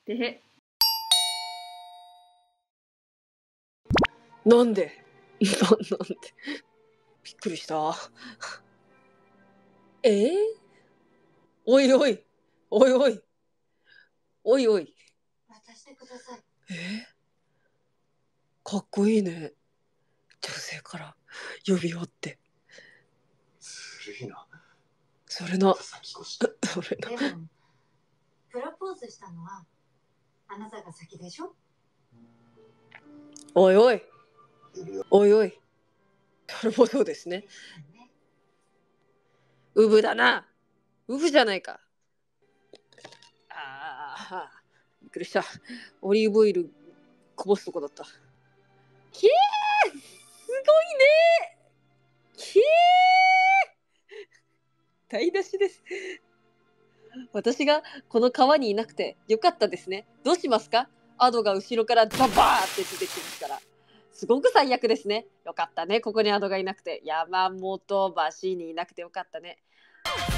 でへ。 なんでなんでびっくりした。おいおいおいおいおいおい。 渡してください。 かっこいいね。女性から指輪って。 ずるいな。 それな。 先越し。 それな。 でもプロポーズしたのはあなたが先でしょ。 おいおい指輪おいおい。それもそうですね。ウブだな。ウブじゃないか。ああ、びっくりした。オリーブオイルこぼすとこだった。きえー、すごいね。きえー、台無しです。私がこの川にいなくてよかったですね。どうしますか？アドが後ろからザバーって出てきますから。すごく最悪ですね。よかったね。ここにアドがいなくて。山本橋にいなくてよかったね。